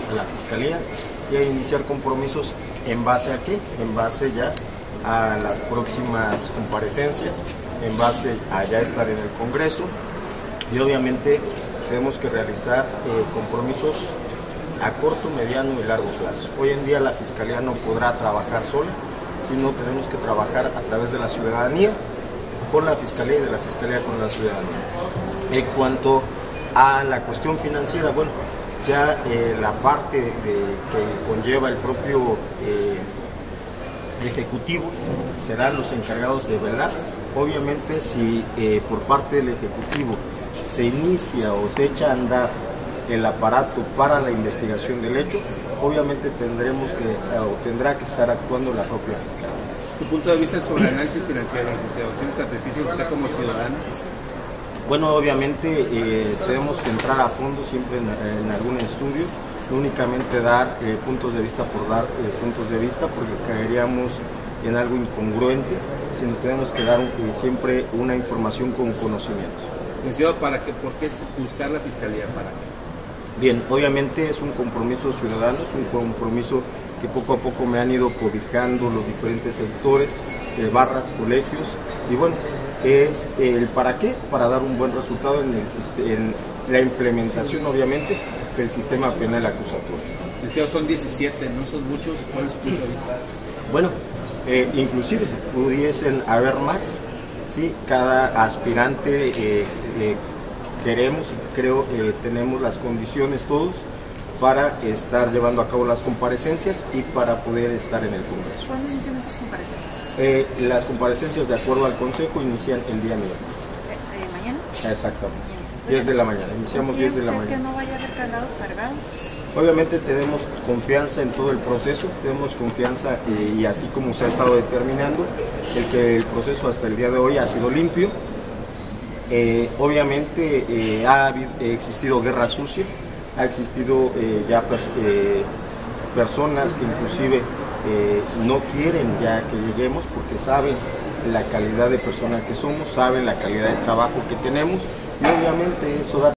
a la Fiscalía y a iniciar compromisos en base a qué, en base ya a las próximas comparecencias, en base a ya estar en el Congreso y obviamente tenemos que realizar compromisos a corto, mediano y largo plazo. Hoy en día la Fiscalía no podrá trabajar sola, sino tenemos que trabajar a través de la ciudadanía con la Fiscalía y de la Fiscalía con la ciudadanía. En cuanto a la cuestión financiera, bueno, ya la parte que conlleva el propio Ejecutivo serán los encargados de velar. Obviamente si por parte del Ejecutivo se inicia o se echa a andar el aparato para la investigación del hecho, obviamente tendrá que estar actuando la propia Fiscalía. Su punto de vista sobre el análisis financiero, licenciado, ¿tiene satisfecho usted como ciudadano? Bueno, obviamente tenemos que entrar a fondo siempre en algún estudio, no únicamente dar puntos de vista por dar puntos de vista, porque caeríamos en algo incongruente, sino tenemos que dar siempre una información con conocimientos. Licenciado, ¿para qué? ¿Por qué buscar la Fiscalía? ¿Para qué? Bien, obviamente es un compromiso ciudadano, es un compromiso que poco a poco me han ido cobijando los diferentes sectores, barras, colegios, y bueno, es el para qué, para dar un buen resultado en la implementación, obviamente, del sistema penal acusatorio. Licenciado, son 17, ¿no son muchos? ¿Cuál es su punto de vista? Bueno, inclusive pudiesen haber más, ¿sí? Cada aspirante queremos y creo tenemos las condiciones todos para estar llevando a cabo las comparecencias y para poder estar en el Congreso. ¿Cuándo inician esas comparecencias? Las comparecencias, de acuerdo al Consejo, inician el día miércoles. ¿Mañana? Exactamente, 10 de la mañana, iniciamos 10 de la mañana. ¿Que no vaya a haber candados cargados? Obviamente tenemos confianza en todo el proceso, tenemos confianza y así como se ha estado determinando, el proceso hasta el día de hoy ha sido limpio. Obviamente ha existido guerra sucia, ha existido ya personas que inclusive no quieren ya que lleguemos porque saben la calidad de persona que somos, saben la calidad de trabajo que tenemos y obviamente eso da